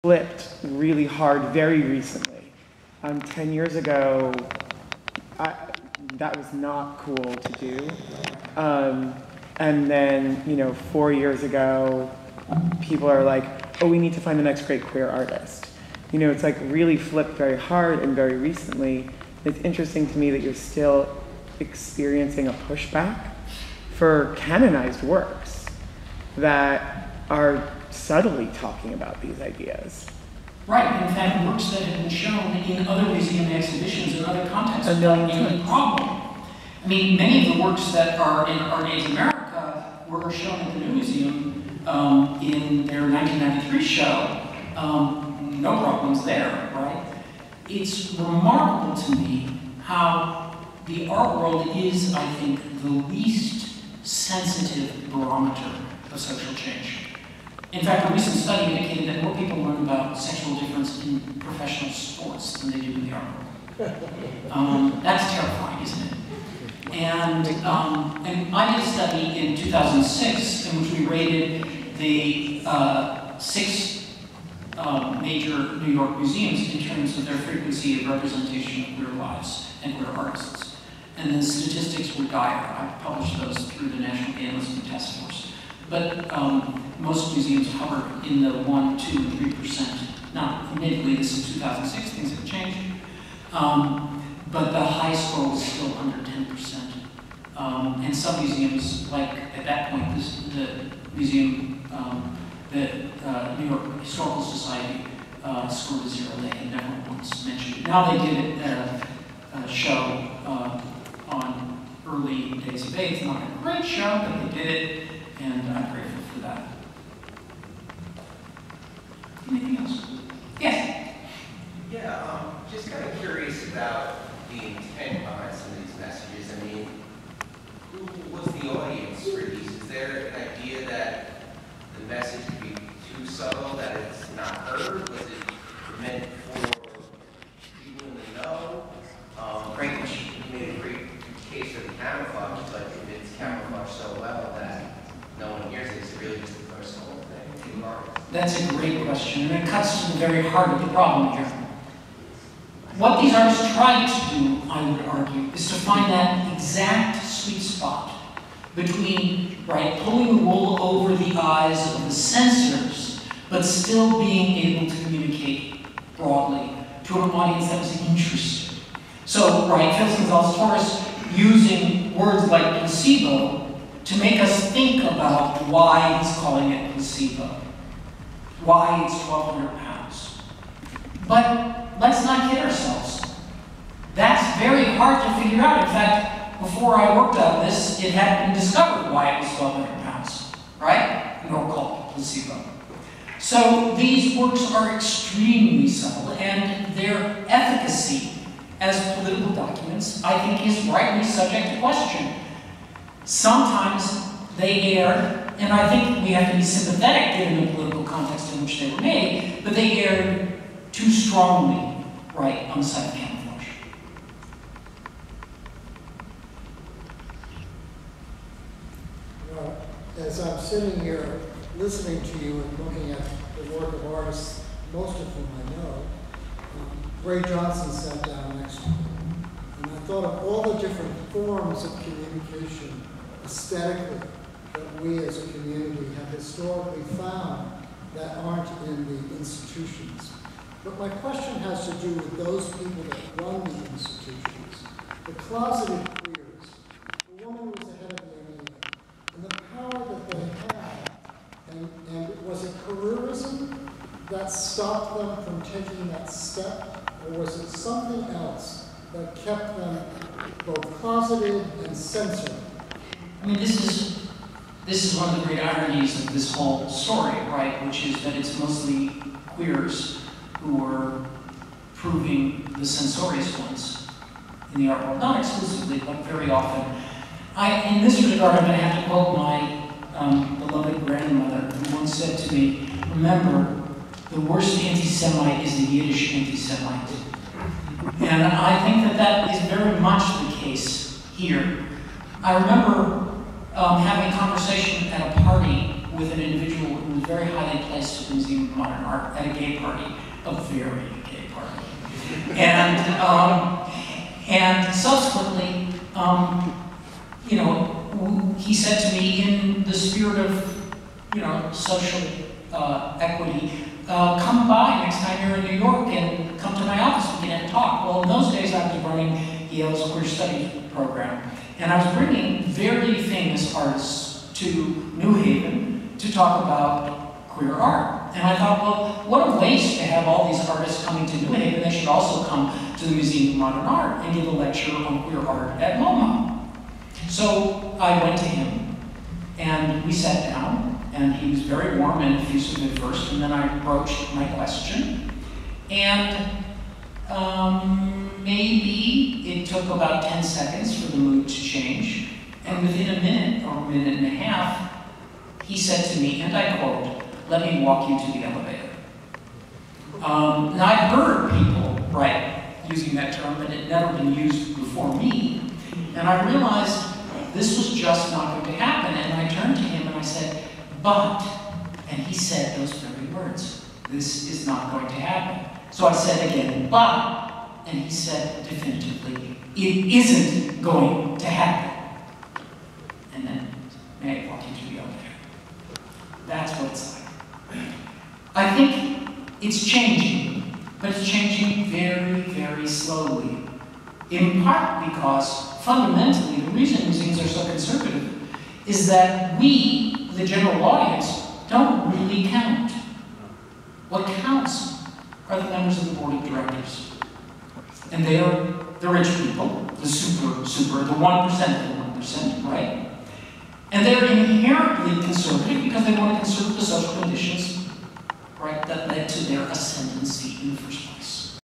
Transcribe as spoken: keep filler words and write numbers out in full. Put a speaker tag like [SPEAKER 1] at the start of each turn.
[SPEAKER 1] flipped really hard very recently. Um, ten years ago, I, that was not cool to do. Um, and then, you know, four years ago, people are like, oh, we need to find the next great queer artist. You know, it's like really flipped very hard and very recently. It's interesting to me that you're still experiencing a pushback for canonized works that are subtly talking about these ideas.
[SPEAKER 2] Right, in fact, works that have been shown in other museum exhibitions and other contexts
[SPEAKER 1] A million
[SPEAKER 2] without any
[SPEAKER 1] times.
[SPEAKER 2] problem. I mean, many of the works that are in Art Aids America were shown at the New Museum um, in their nineteen ninety-three show. Um, no problems there, right? It's remarkable to me how the art world is, I think, the least sensitive barometer of social change. In fact, a recent study indicated that more people learn about sexual difference in professional sports than they do in the art world. Um, that's terrifying, isn't it? And, um, and I did a study in two thousand six in which we rated the uh, six uh, major New York museums in terms of their frequency of representation of queer lives and queer artists. And the statistics were dire. I published those through the National Gay Lesbian Task Force. But um, most museums hover in the one, two, and three percent. Now, admittedly, this is two thousand six, things have changed. Um, but the high score was still under ten percent. Um, and some museums, like at that point, this, the museum, um, the uh, New York Historical Society uh, scored a zero. They had never once mentioned it. Now they did it at a, a show uh, on early days of AIDS. Not a great show, but they did it. And I'm grateful for that. Anything else? Yes?
[SPEAKER 3] Yeah, um, just kind of curious about the intent behind some of these messages. I mean, who was the audience for these? Is there an idea that the message could be too subtle, that it's not heard? Was it meant for people in the know? Um,
[SPEAKER 2] Great question.
[SPEAKER 3] You made a great case for the camouflage, but if it's camouflaged so well that no one hears it, it's really just a personal thing to artists.
[SPEAKER 2] That's a great question, and it cuts to the very heart of the problem here. What these artists tried to do, I would argue, is to find that exact sweet spot between, right, pulling the wool over the eyes of the censors, but still being able to communicate broadly to an audience that was interested. So, right, Felix Gonzalez-Torres using words like placebo to make us think about why he's calling it placebo, why it's twelve hundred pounds. But let's not kid ourselves. That's very hard to figure out. In fact, before I worked on this, it hadn't been discovered why it was twelve hundred pounds, right? Nor called placebo. So these works are extremely subtle, and their efficacy as political documents, I think, is rightly subject to question. Sometimes they erred, and I think we have to be sympathetic given the political context in which they were made, but they erred too strongly, right, on the side of camouflage.
[SPEAKER 4] Well, as I'm sitting here listening to you and looking at the work of artists, most of whom I know, um, Ray Johnson sat down next to me. And I thought of all the different forms of communication aesthetically that we as a community have historically found that aren't in the institutions. But my question has to do with those people that run the institutions, the closeted queers, the woman who was the head of the M E A, and the power that they had. And, and was it careerism that stopped them from taking that step, or was it something else that kept them both closeted and censored?
[SPEAKER 2] I mean, this is this is one of the great ironies of this whole story, right? Which is that it's mostly queers who are proving the censorious ones in the art world. Not exclusively, but very often. I, in this regard, I'm going to have to quote my um, beloved grandmother, who once said to me, "Remember, the worst anti-Semite is the Yiddish anti-Semite." And I think that that is very much the case here. I remember um, having a conversation at a party with an individual who was very highly placed at the Museum of Modern Art at a gay party, a very gay party. And, um, and subsequently, um, you know, he said to me in the spirit of, you know, social uh, equity, uh, come by next time you're in New York and come to my office, we can talk. Well, in those days I was running Yale's Queer Studies program, and I was bringing very famous artists to New Haven to talk about queer art. And I thought, well, what a waste to have all these artists coming to New Haven. They should also come to the Museum of Modern Art and give a lecture on queer art at MOMA. So I went to him, and we sat down, and he was very warm and effusive at first, and then I broached my question. And um, maybe it took about ten seconds for the mood to change, and within a minute or a minute and a half, he said to me, and I quote, "Let me walk you to the elevator." Um, and I've heard people, right, using that term, but it had never been used before me. And I realized this was just not going to happen. And I turned to him and I said, "But," and he said those very words, "this is not going to happen." So I said again, "But," and he said definitively, "it isn't going to happen." And then, "May I walk you to the elevator?" That's what it's like. I think it's changing, but it's changing very, very slowly. In part because, fundamentally, the reason museums are so conservative is that we, the general audience, don't really count. What counts are the members of the board of directors. And they are the rich people, the super, super, the one percent of the one percent, right? And they're inherently conservative because they want to conserve the social conditions, right, that led to their ascendancy in the first place.